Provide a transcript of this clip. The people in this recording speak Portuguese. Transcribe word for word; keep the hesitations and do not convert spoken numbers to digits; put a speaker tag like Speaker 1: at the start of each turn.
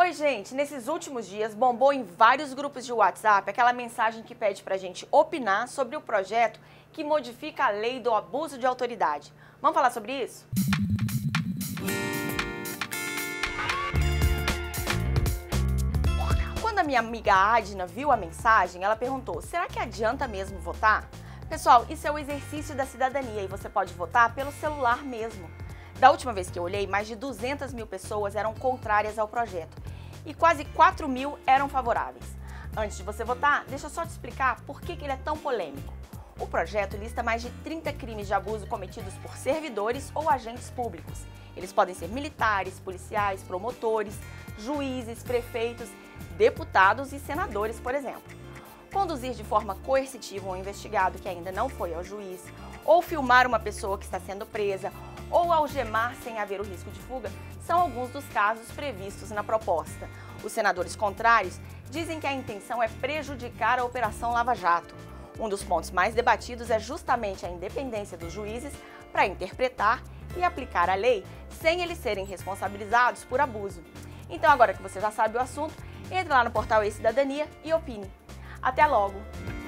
Speaker 1: Oi, gente! Nesses últimos dias bombou em vários grupos de WhatsApp aquela mensagem que pede pra gente opinar sobre o projeto que modifica a lei do abuso de autoridade. Vamos falar sobre isso? Quando a minha amiga Adna viu a mensagem, ela perguntou: será que adianta mesmo votar? Pessoal, isso é o exercício da cidadania e você pode votar pelo celular mesmo. Da última vez que eu olhei, mais de duzentas mil pessoas eram contrárias ao projeto e quase quatro mil eram favoráveis. Antes de você votar, deixa eu só te explicar por que ele é tão polêmico. O projeto lista mais de trinta crimes de abuso cometidos por servidores ou agentes públicos. Eles podem ser militares, policiais, promotores, juízes, prefeitos, deputados e senadores, por exemplo. Conduzir de forma coercitiva um investigado que ainda não foi ao juiz, ou filmar uma pessoa que está sendo presa, ou algemar sem haver o risco de fuga, são alguns dos casos previstos na proposta. Os senadores contrários dizem que a intenção é prejudicar a Operação Lava Jato. Um dos pontos mais debatidos é justamente a independência dos juízes para interpretar e aplicar a lei sem eles serem responsabilizados por abuso. Então, agora que você já sabe o assunto, entre lá no portal E-Cidadania e opine. Até logo!